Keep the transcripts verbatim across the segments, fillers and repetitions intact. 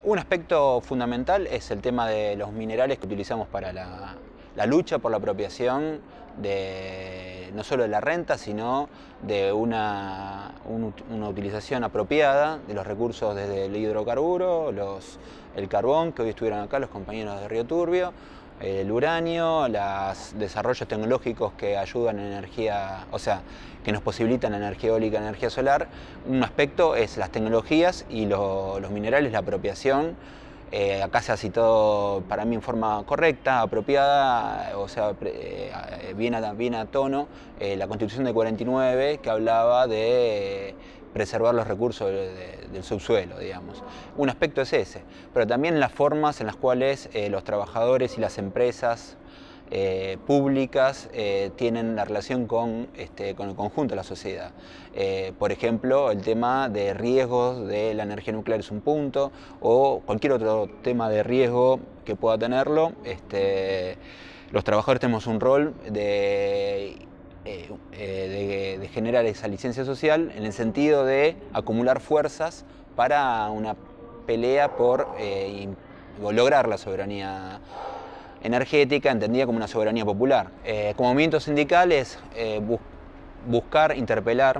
Un aspecto fundamental es el tema de los minerales que utilizamos para la, la lucha por la apropiación de, no solo de la renta, sino de una, un, una utilización apropiada de los recursos desde el hidrocarburo, los, el carbón, que hoy estuvieron acá los compañeros de Río Turbio, el uranio, los desarrollos tecnológicos que ayudan en energía, o sea, que nos posibilitan energía eólica, energía solar. Un aspecto es las tecnologías y lo, los minerales, la apropiación. Eh, acá se ha citado para mí en forma correcta, apropiada, o sea, eh, bien, a, bien a tono, eh, la Constitución de cuarenta y nueve, que hablaba de eh, preservar los recursos de, de, del subsuelo, digamos. Un aspecto es ese, pero también las formas en las cuales eh, los trabajadores y las empresas Eh, públicas eh, tienen la relación con, este, con el conjunto de la sociedad. Eh, por ejemplo, el tema de riesgos de la energía nuclear es un punto, o cualquier otro tema de riesgo que pueda tenerlo. Este, los trabajadores tenemos un rol de, eh, de, de generar esa licencia social en el sentido de acumular fuerzas para una pelea por eh, lograr la soberanía energética, entendida como una soberanía popular. Eh, como movimiento sindical es eh, bus buscar, interpelar,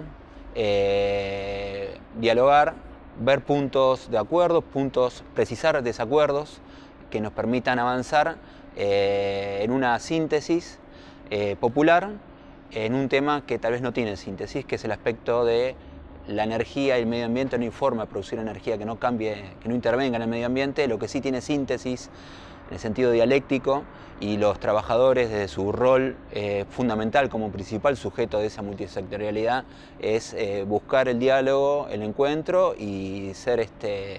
eh, dialogar, ver puntos de acuerdo, puntos, precisar desacuerdos que nos permitan avanzar eh, en una síntesis eh, popular en un tema que tal vez no tiene síntesis, que es el aspecto de la energía y el medio ambiente. No hay forma de producir energía que no cambie, que no intervenga en el medio ambiente. Lo que sí tiene síntesis en el sentido dialéctico, y los trabajadores desde su rol eh, fundamental como principal sujeto de esa multisectorialidad es eh, buscar el diálogo, el encuentro y ser este,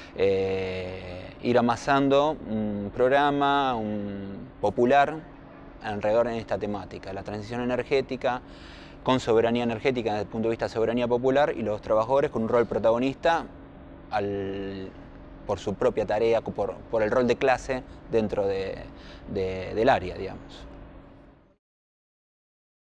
eh, ir amasando un programa un popular alrededor de esta temática, la transición energética con soberanía energética desde el punto de vista de soberanía popular, y los trabajadores con un rol protagonista al por su propia tarea, por, por el rol de clase dentro de, de, del área, digamos.